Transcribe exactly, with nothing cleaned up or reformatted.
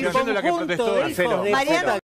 Yo siendo la que conjunto protestó, de hijos cero. de Mariano